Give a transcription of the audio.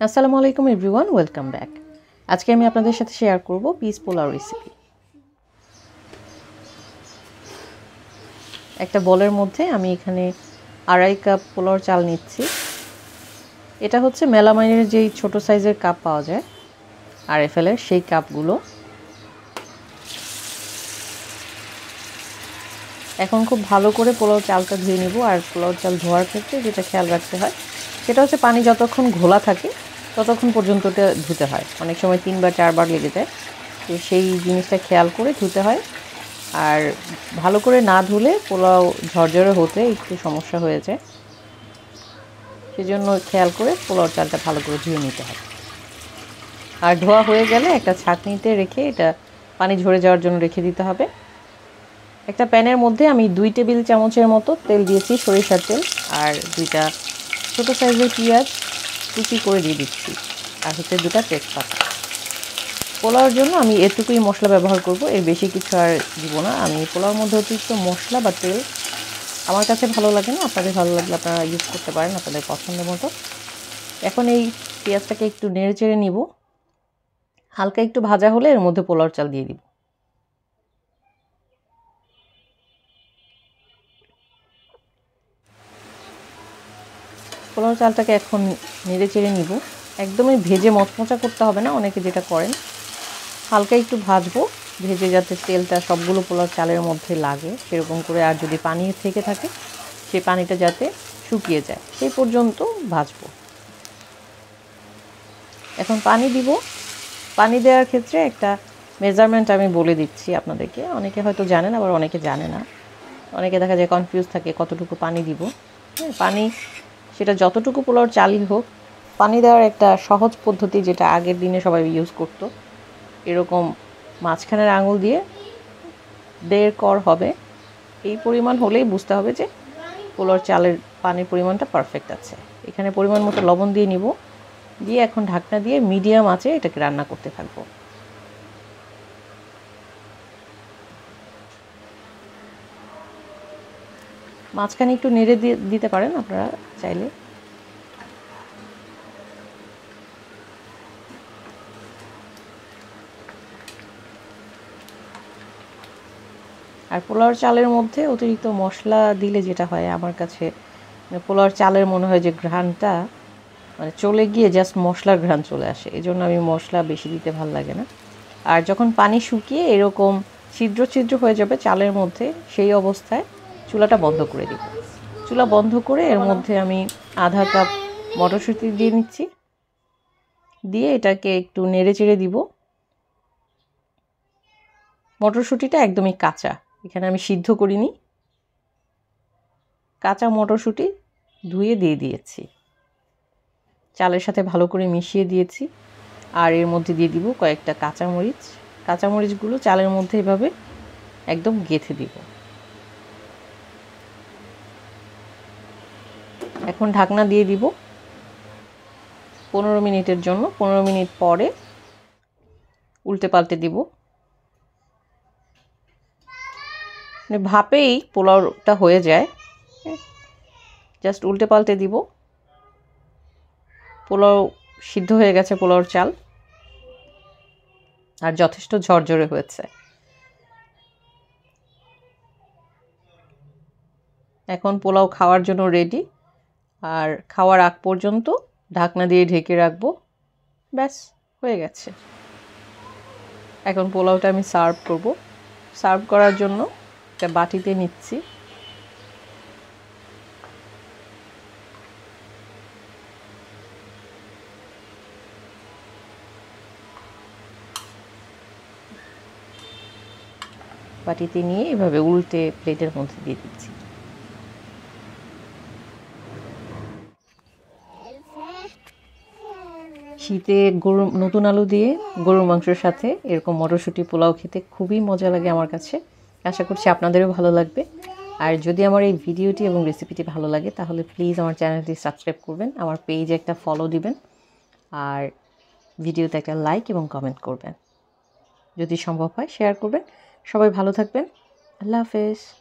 আসসালামু আলাইকুম everyone, welcome back. আজকে আমি আপনাদের সাথে শেয়ার করব পিস পোলাও রেসিপি। একটা বোলের মধ্যে আমি এখানে 2.5 কাপ পোলাওর চাল নিচ্ছি। এটা হচ্ছে মেলামাইনের যেই ছোট সাইজের কাপ পাওয়া যায় RFL এর, সেই কাপগুলো। এখন খুব ভালো করে পোলাও চালটা ধুয়ে নিব। আর পোলাও চাল ধোয়ার ক্ষেত্রে যেটা খেয়াল রাখতে হয় সেটা হচ্ছে পানি যতক্ষণ ঘোলা থাকে ততক্ষণ পর্যন্ত এটা ধুতে হয়। অনেক সময় 3 বা 4 বার লেগে যায়, তো সেই জিনিসটা খেয়াল করে ধুতে হয়। আর ভালো করে না ধুলে পোলাও ঝরঝরে হতে একটু সমস্যা হয়ে যায়, সেজন্য খেয়াল করে পোলাও চালটা ভালো করে ধুয়ে নিতে হয়। আর ধোয়া হয়ে গেলে একটা ছাঁকনিতে রেখে এটা পানি ঝরে যাওয়ার জন্য রেখে দিতে হবে। একটা প্যানের মধ্যে আমি 2 টেবিল চামচের মতো তেল দিয়েছি, সরিষার তেল। আর 2টা ছোটো সাইজের পেঁয়াজ কুচি করে দিয়ে দিচ্ছি, আর হচ্ছে 2টা তেজপাতা। পোলাওর জন্য আমি এটুকুই মশলা ব্যবহার করব, এর বেশি কিছু আর দিব না। আমি পোলাওর মধ্যে অতিরিক্ত মশলা বা তেল আমার কাছে ভালো লাগে না, আপনাদের ভালো লাগলে আপনারা ইউজ করতে পারেন আপনাদের পছন্দ মতো। এখন এই পেঁয়াজটাকে একটু নেড়ে চেড়ে নিব। হালকা একটু ভাজা হলে এর মধ্যে পোলাওর চাল দিয়ে দিব। পোলাও চালটাকে এখন নেড়ে চেড়ে নিব। একদমই ভেজে মচমচা করতে হবে না, অনেকে যেটা করেন। হালকা একটু ভাজবো, ভেজে যাতে তেলটা সবগুলো পোলাও চালের মধ্যে লাগে সেরকম করে। আর যদি পানি থেকে থাকে সেই পানিটা যাতে শুকিয়ে যায় সেই পর্যন্ত ভাজবো। এখন পানি দিব। পানি দেওয়ার ক্ষেত্রে একটা মেজারমেন্ট আমি বলে দিচ্ছি আপনাদেরকে। অনেকে হয়তো জানেন, আবার অনেকে জানে না। অনেকে দেখা যায় কনফিউজ থাকে কতটুকু পানি দিব। পানি সেটা যতটুকু পোলাওর চালই হোক, পানি দেওয়ার একটা সহজ পদ্ধতি যেটা আগের দিনে সবাই ইউজ করতো, এরকম মাঝখানের আঙুল দিয়ে 1.5 কর হবে এই পরিমাণ হলেই বুঝতে হবে যে পোলাওর চালের পানির পরিমাণটা পারফেক্ট আছে। এখানে পরিমাণ মতো লবণ দিয়ে নিব, দিয়ে এখন ঢাকনা দিয়ে মিডিয়াম আঁচে এটাকে রান্না করতে থাকবো। মাঝখানে একটু নেড়ে দিতে পারেন আপনারা চাইলে। আর পোলাওর চালের মধ্যে অতিরিক্ত মশলা দিলে যেটা হয় আমার কাছে, পোলাওর চালের মনে হয় যে ঘ্রাণটা চলে গিয়ে জাস্ট মশলার ঘ্রাণ চলে আসে, এই জন্য আমি মশলা বেশি দিতে ভালো লাগে না। আর যখন পানি শুকিয়ে এরকম ছিদ্র ছিদ্র হয়ে যাবে চালের মধ্যে, সেই অবস্থায় চুলাটা বন্ধ করে দিব। চুলা বন্ধ করে এর মধ্যে আমি 1/2 কাপ মটরশুঁটি দিয়ে নিচ্ছি, দিয়ে এটাকে একটু নেড়ে চেড়ে দিব। মটরশুঁটিটা একদমই কাঁচা, এখানে আমি সিদ্ধ করিনি। কাঁচা মটরশুঁটি ধুয়ে দিয়ে দিয়েছি, চালের সাথে ভালো করে মিশিয়ে দিয়েছি। আর এর মধ্যে দিয়ে দিব কয়েকটা কাঁচামরিচ। কাঁচামরিচগুলো চালের মধ্যে এভাবে একদম গেঁথে দিব। এখন ঢাকনা দিয়ে দিব 15 মিনিটের জন্য। 15 মিনিট পরে উল্টে পাল্টে দিব। ভাপেই পোলাওটা হয়ে যায়, জাস্ট উল্টে পাল্টে দিব। পোলাও সিদ্ধ হয়ে গেছে, পোলাওর চাল, আর যথেষ্ট ঝরঝরে হয়েছে। এখন পোলাও খাওয়ার জন্য রেডি। আর খাওয়ার আগ পর্যন্ত ঢাকনা দিয়ে ঢেকে রাখবো, ব্যাস হয়ে গেছে। এখন পোলাওটা আমি সার্ভ করব। সার্ভ করার জন্য একটা বাটিতে নিচ্ছি। বাটিতে নিয়ে এভাবে উল্টে প্লেটের মধ্যে দিয়ে দিচ্ছি। শীতে নতুন আলু দিয়ে গরুর মাংসের সাথে এরকম মটরশুঁটি পোলাও খেতে খুবই মজা লাগে আমার কাছে। আশা করছি আপনাদেরও ভালো লাগবে। আর যদি আমার এই ভিডিওটি এবং রেসিপিটি ভালো লাগে তাহলে প্লিজ আমার চ্যানেলটি সাবস্ক্রাইব করবেন, আমার পেজে একটা ফলো দিবেন, আর ভিডিওতে একটা লাইক এবং কমেন্ট করবেন। যদি সম্ভব হয় শেয়ার করবেন। সবাই ভালো থাকবেন। আল্লাহ হাফেজ।